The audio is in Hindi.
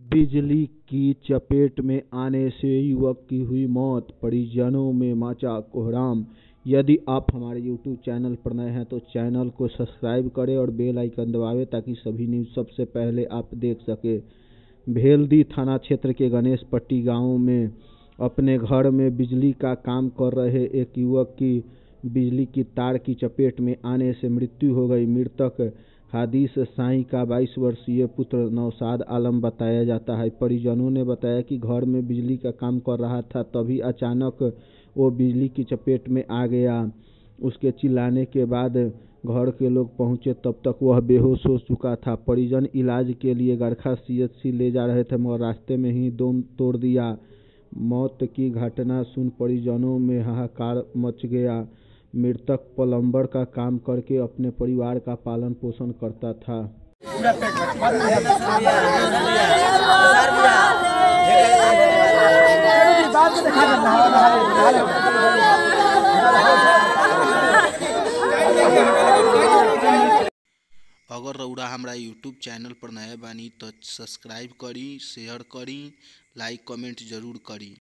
बिजली की चपेट में आने से युवक की हुई मौत, परिजनों में मचा कोहराम। यदि आप हमारे YouTube चैनल पर नए हैं तो चैनल को सब्सक्राइब करें और बेल आइकन दबावें ताकि सभी न्यूज़ सबसे पहले आप देख सकें। भेल्दी थाना क्षेत्र के गणेश पट्टी गांव में अपने घर में बिजली का काम कर रहे एक युवक की बिजली की तार की चपेट में आने से मृत्यु हो गई। मृतक हादिस साईं का 22 वर्षीय पुत्र नौशाद आलम बताया जाता है। परिजनों ने बताया कि घर में बिजली का काम कर रहा था, तभी अचानक वो बिजली की चपेट में आ गया। उसके चिल्लाने के बाद घर के लोग पहुंचे, तब तक वह बेहोश हो चुका था। परिजन इलाज के लिए गरखा CHC ले जा रहे थे मगर रास्ते में ही दम तोड़ दिया। मौत की घटना सुन परिजनों में हाहाकार मच गया। मृतक प्लम्बर का काम करके अपने परिवार का पालन पोषण करता था। अगर रउरा हमरा यूट्यूब चैनल पर नए बानी तो सब्सक्राइब करी, शेयर करी, लाइक कमेंट जरूर करी।